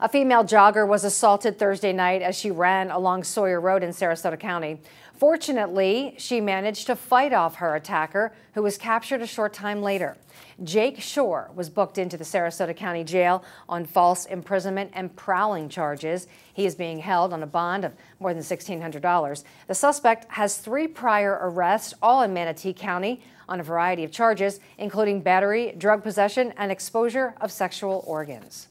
A female jogger was assaulted Thursday night as she ran along Sawyer Road in Sarasota County. Fortunately, she managed to fight off her attacker, who was captured a short time later. Jake Shore was booked into the Sarasota County Jail on false imprisonment and prowling charges. He is being held on a bond of more than $1,600. The suspect has 3 prior arrests, all in Manatee County, on a variety of charges, including battery, drug possession, and exposure of sexual organs.